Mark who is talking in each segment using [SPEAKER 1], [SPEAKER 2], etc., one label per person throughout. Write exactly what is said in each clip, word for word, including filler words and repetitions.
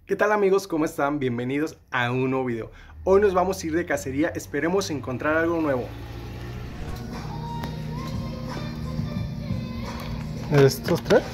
[SPEAKER 1] ¿Qué tal amigos? ¿Cómo están? Bienvenidos a un nuevo video. Hoy nos vamos a ir de cacería, esperemos encontrar algo nuevo.
[SPEAKER 2] ¿Estos tres?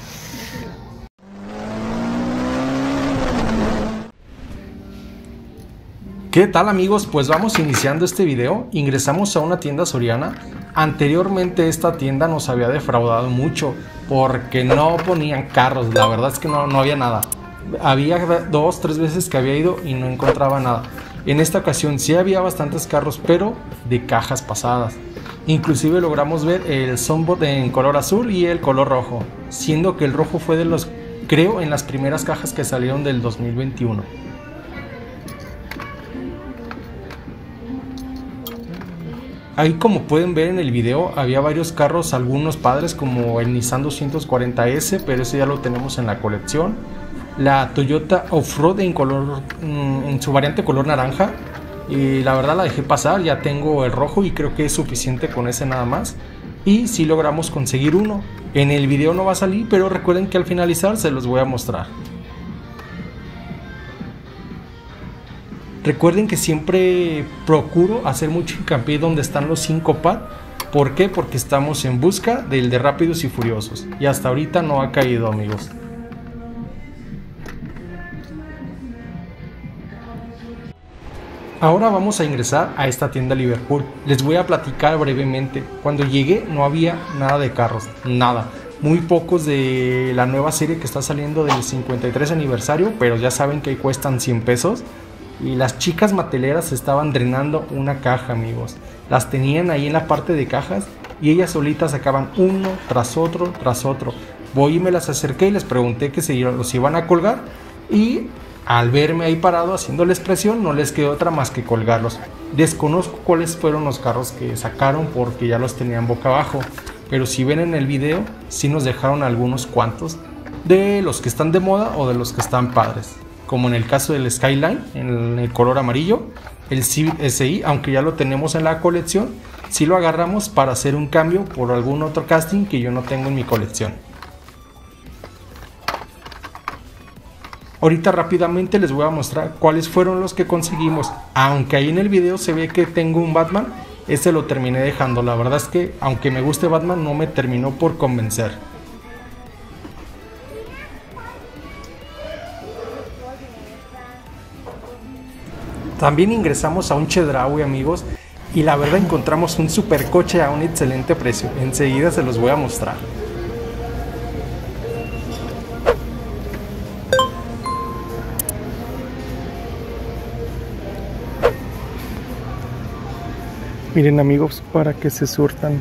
[SPEAKER 3] ¿Qué tal amigos? Pues vamos iniciando este video. Ingresamos a una tienda Soriana. Anteriormente esta tienda nos había defraudado mucho porque no ponían carros, la verdad es que no, no había nada. Había dos, tres veces que había ido y no encontraba nada. En esta ocasión sí había bastantes carros, pero de cajas pasadas. Inclusive logramos ver el Sunbot en color azul y el color rojo, siendo que el rojo fue de los, creo, en las primeras cajas que salieron del dos mil veintiuno. Ahí, como pueden ver en el video, había varios carros, algunos padres como el Nissan doscientos cuarenta ese, pero ese ya lo tenemos en la colección. La Toyota Offroad en color, en su variante color naranja, y la verdad la dejé pasar. Ya tengo el rojo y creo que es suficiente con ese nada más. Y si logramos conseguir uno. En el video no va a salir, pero recuerden que al finalizar se los voy a mostrar. Recuerden que siempre procuro hacer mucho hincapié donde están los cinco pad. ¿Por qué? Porque estamos en busca del de Rápidos y Furiosos. Y hasta ahorita no ha caído, amigos. Ahora vamos a ingresar a esta tienda Liverpool. Les voy a platicar brevemente. Cuando llegué no había nada de carros, nada. Muy pocos de la nueva serie que está saliendo del cincuenta y tres aniversario, pero ya saben que cuestan cien pesos. Y las chicas mateleras estaban drenando una caja, amigos. Las tenían ahí en la parte de cajas y ellas solitas sacaban uno tras otro, tras otro. Voy y me las acerqué y les pregunté que si los iban a colgar. Y al verme ahí parado haciéndoles presión, no les quedó otra más que colgarlos. Desconozco cuáles fueron los carros que sacaron porque ya los tenían boca abajo. Pero si ven en el video, sí nos dejaron algunos cuantos de los que están de moda o de los que están padres. Como en el caso del Skyline, en el color amarillo, el Civic S I, aunque ya lo tenemos en la colección, sí lo agarramos para hacer un cambio por algún otro casting que yo no tengo en mi colección. Ahorita rápidamente les voy a mostrar cuáles fueron los que conseguimos. Aunque ahí en el video se ve que tengo un Batman, ese lo terminé dejando. La verdad es que aunque me guste Batman, no me terminó por convencer. También ingresamos a un Chedraui, amigos, y la verdad encontramos un super coche a un excelente precio. Enseguida se los voy a mostrar.
[SPEAKER 2] Miren amigos, para que se surtan.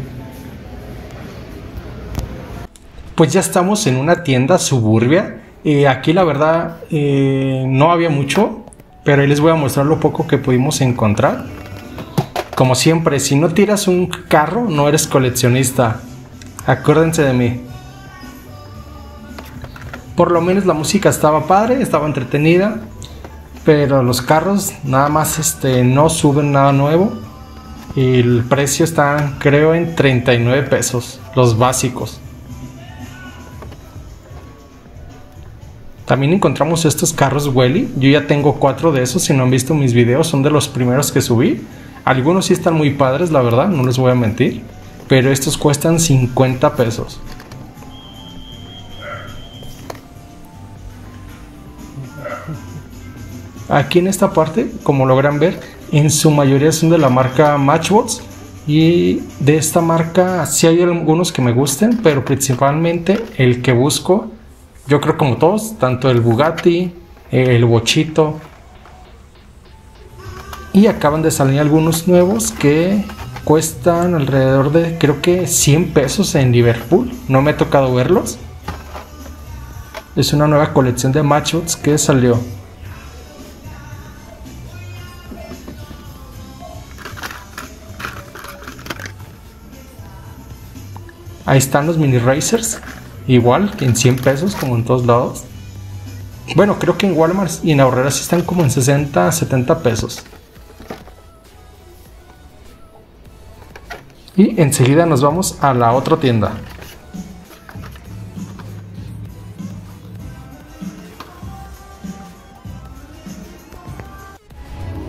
[SPEAKER 3] Pues ya estamos en una tienda Suburbia. Eh, aquí la verdad eh, no había mucho, pero ahí les voy a mostrar lo poco que pudimos encontrar. Como siempre, si no tiras un carro, no eres coleccionista. Acuérdense de mí. Por lo menos la música estaba padre, estaba entretenida, pero los carros nada más este, no suben nada nuevo. Y el precio está, creo, en treinta y nueve pesos, los básicos. También encontramos estos carros Welly. Yo ya tengo cuatro de esos. Si no han visto mis videos, son de los primeros que subí. Algunos sí están muy padres, la verdad, no les voy a mentir. Pero estos cuestan cincuenta pesos. Aquí en esta parte, como logran ver, en su mayoría son de la marca Matchbox. Y de esta marca sí hay algunos que me gusten, pero principalmente el que busco, yo creo como todos, tanto el Bugatti, el Bochito. Y acaban de salir algunos nuevos que cuestan alrededor de, creo que cien pesos en Liverpool. No me ha tocado verlos. Es una nueva colección de Matchbox que salió. Ahí están los Mini Racers. Igual que en cien pesos, como en todos lados. Bueno, creo que en Walmart y en Aurrera sí están como en sesenta, setenta pesos. Y enseguida nos vamos a la otra tienda.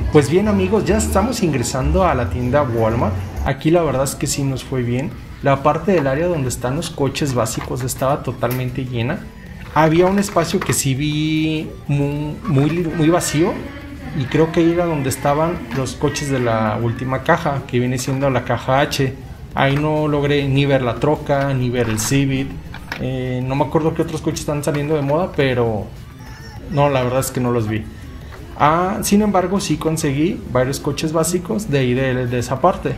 [SPEAKER 3] Pues bien amigos, ya estamos ingresando a la tienda Walmart. Aquí la verdad es que sí nos fue bien. La parte del área donde están los coches básicos estaba totalmente llena. Había un espacio que sí vi muy, muy, muy vacío. Y creo que ahí era donde estaban los coches de la última caja, que viene siendo la caja H. Ahí no logré ni ver la troca, ni ver el Civic. Eh, no me acuerdo qué otros coches están saliendo de moda, pero no, la verdad es que no los vi. Ah, sin embargo, sí conseguí varios coches básicos de ahí de, de esa parte.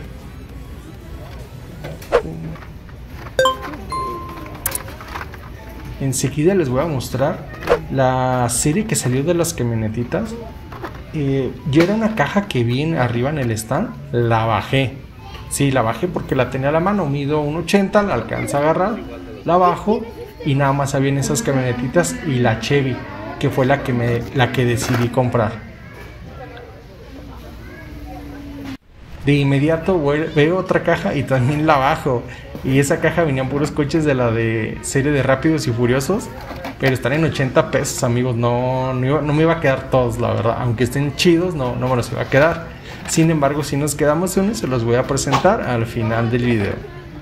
[SPEAKER 3] Enseguida les voy a mostrar la serie que salió de las camionetitas. Eh, yo era una caja que vi en, arriba en el stand, la bajé. Sí, la bajé porque la tenía a la mano, mido uno ochenta, la alcanza a agarrar, la bajo y nada más habían esas camionetitas y la Chevy, que fue la que, me, la que decidí comprar. De inmediato veo otra caja y también la bajo. Y esa caja venían puros coches de la de serie de Rápidos y Furiosos. Pero están en ochenta pesos, amigos. No, no, iba, no me iba a quedar todos, la verdad. Aunque estén chidos, no, no me los iba a quedar. Sin embargo, si nos quedamos uno, se los voy a presentar al final del video.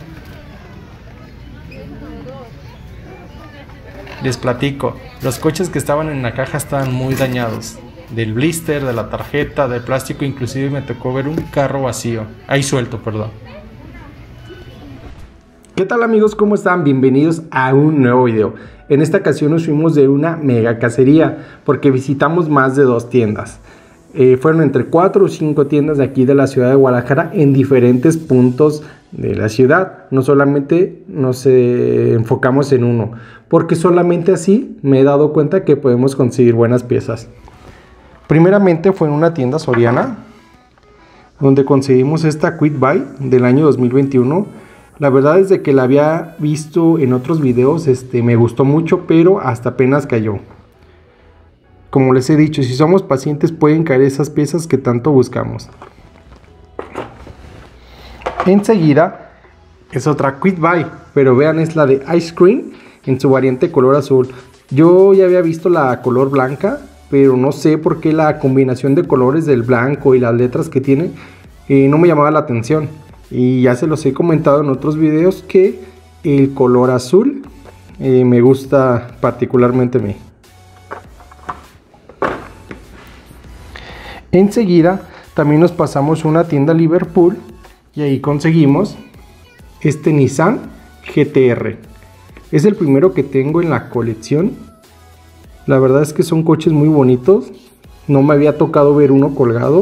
[SPEAKER 3] Les platico. Los coches que estaban en la caja estaban muy dañados. Del blister, de la tarjeta, del plástico. Inclusive me tocó ver un carro vacío. Ahí suelto, perdón.
[SPEAKER 1] ¿Qué tal amigos? ¿Cómo están? Bienvenidos a un nuevo video. En esta ocasión nos fuimos de una mega cacería porque visitamos más de dos tiendas. Eh, fueron entre cuatro o cinco tiendas de aquí de la ciudad de Guadalajara en diferentes puntos de la ciudad. No solamente nos eh, enfocamos en uno, porque solamente así me he dado cuenta que podemos conseguir buenas piezas. Primeramente fue en una tienda Soriana, donde conseguimos esta Quick Buy del año dos mil veintiuno. La verdad es de que la había visto en otros videos, este, me gustó mucho, pero hasta apenas cayó. Como les he dicho, si somos pacientes pueden caer esas piezas que tanto buscamos. Enseguida es otra Quick Buy, pero vean, es la de Ice Cream en su variante color azul. Yo ya había visto la color blanca, pero no sé por qué la combinación de colores del blanco y las letras que tiene eh, no me llamaba la atención. Y ya se los he comentado en otros videos que el color azul eh, me gusta particularmente a mí. Enseguida también nos pasamos a una tienda Liverpool y ahí conseguimos este Nissan G T R. Es el primero que tengo en la colección. La verdad es que son coches muy bonitos. No me había tocado ver uno colgado.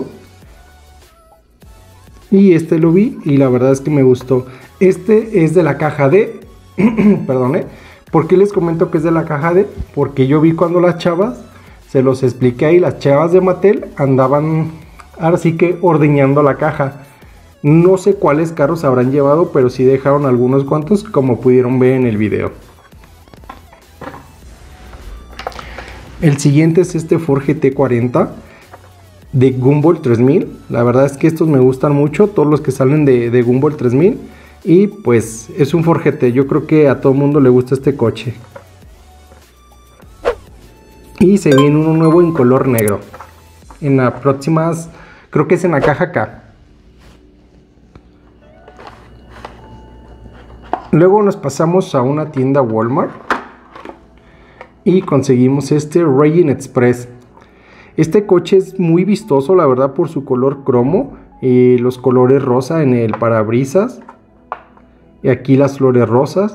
[SPEAKER 1] Y este lo vi y la verdad es que me gustó. Este es de la caja D. Perdón, ¿eh? ¿Por qué les comento que es de la caja D? Porque yo vi cuando las chavas, se los expliqué ahí, las chavas de Mattel andaban ahora sí que ordeñando la caja. No sé cuáles carros habrán llevado, pero sí dejaron algunos cuantos, como pudieron ver en el video. El siguiente es este Ford G T cuarenta. De Gumball tres mil, la verdad es que estos me gustan mucho, todos los que salen de, de Gumball tres mil. Y pues es un Ford G T, yo creo que a todo el mundo le gusta este coche. Y se viene uno nuevo en color negro. En las próximas, creo que es en la caja acá. Luego nos pasamos a una tienda Walmart y conseguimos este Raging Express. Este coche es muy vistoso, la verdad, por su color cromo, eh, los colores rosa en el parabrisas y aquí las flores rosas.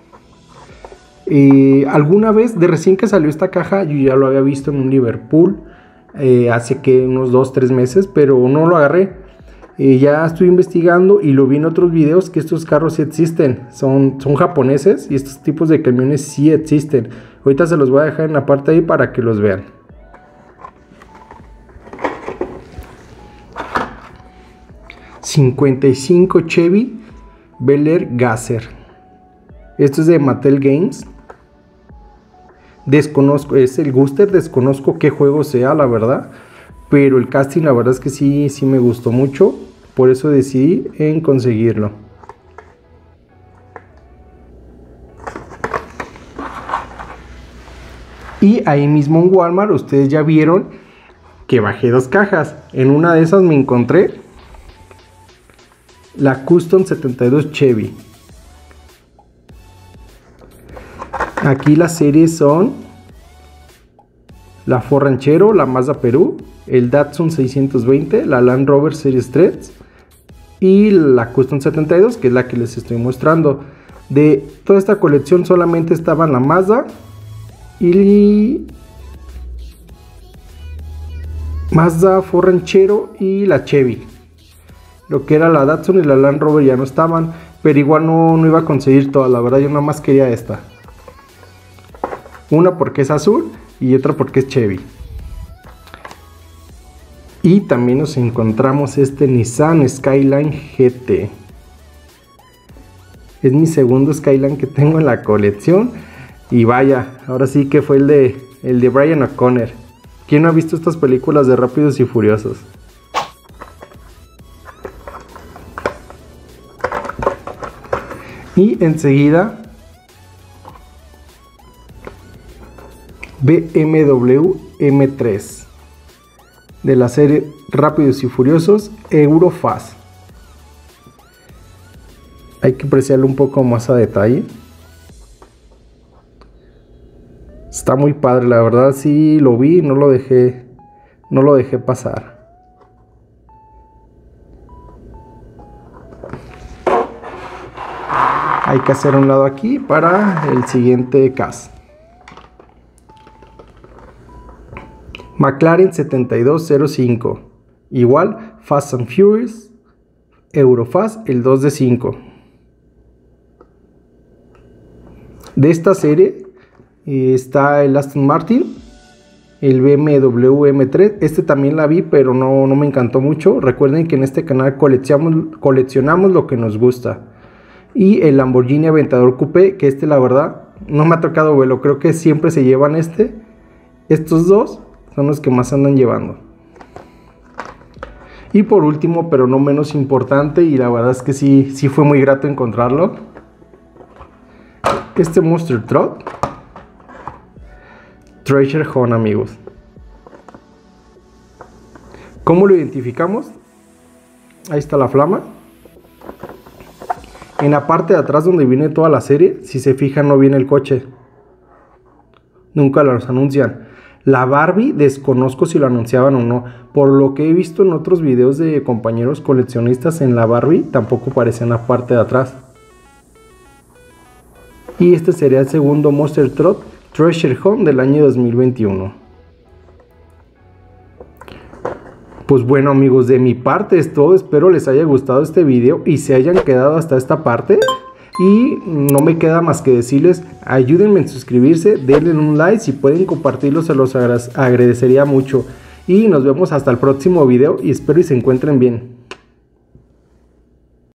[SPEAKER 1] Eh, alguna vez, de recién que salió esta caja, yo ya lo había visto en un Liverpool eh, hace que unos dos tres meses, pero no lo agarré. Eh, ya estoy investigando y lo vi en otros videos que estos carros sí existen, son, son japoneses y estos tipos de camiones sí existen. Ahorita se los voy a dejar en la parte ahí para que los vean. cincuenta y cinco Chevy Bel Air Gasser. Esto es de Mattel Games. Desconozco, es el Guster, desconozco qué juego sea, la verdad. Pero el casting, la verdad es que sí, sí me gustó mucho. Por eso decidí en conseguirlo. Y ahí mismo en Walmart, ustedes ya vieron que bajé dos cajas. En una de esas me encontré la Custom setenta y dos Chevy. Aquí las series son la Ford Ranchero, la Mazda Perú, el Datsun seiscientos veinte, la Land Rover Series tres y la Custom setenta y dos, que es la que les estoy mostrando. De toda esta colección solamente estaban la Mazda y Mazda, Ford Ranchero y la Chevy. Lo que era la Datsun y la Land Rover ya no estaban, pero igual no, no iba a conseguir todas, la verdad yo nada más quería esta. Una porque es azul y otra porque es Chevy. Y también nos encontramos este Nissan Skyline G T. Es mi segundo Skyline que tengo en la colección. Y vaya, ahora sí que fue el de, el de Brian O'Connor. ¿Quién no ha visto estas películas de Rápidos y Furiosos? Y enseguida B M W M tres de la serie Rápidos y Furiosos Eurofast. Hay que apreciarlo un poco más a detalle. Está muy padre, la verdad sí lo vi, no lo dejé, no lo dejé pasar. Hay que hacer un lado aquí para el siguiente cast. McLaren setenta y dos cero cinco. Igual, Fast and Furious, Eurofast, el dos de cinco. De esta serie eh, está el Aston Martin, el B M W M tres. Este también la vi, pero no, no me encantó mucho. Recuerden que en este canal coleccionamos, coleccionamos lo que nos gusta. Y el Lamborghini Aventador Coupé, que este la verdad no me ha tocado verlo, creo que siempre se llevan este. Estos dos son los que más andan llevando. Y por último, pero no menos importante, y la verdad es que sí, sí fue muy grato encontrarlo, este Monster Truck Treasure Hunt, amigos. ¿Cómo lo identificamos? Ahí está la flama. En la parte de atrás donde viene toda la serie, si se fijan no viene el coche. Nunca los anuncian. La Barbie desconozco si lo anunciaban o no. Por lo que he visto en otros videos de compañeros coleccionistas, en la Barbie tampoco aparece en la parte de atrás. Y este sería el segundo Monster Truck Treasure Hunt del año dos mil veintiuno. Pues bueno, amigos, de mi parte es todo. Espero les haya gustado este video y se hayan quedado hasta esta parte. Y no me queda más que decirles, ayúdenme en suscribirse, denle un like, si pueden compartirlo se los agradecería mucho. Y nos vemos hasta el próximo video y espero y se encuentren bien.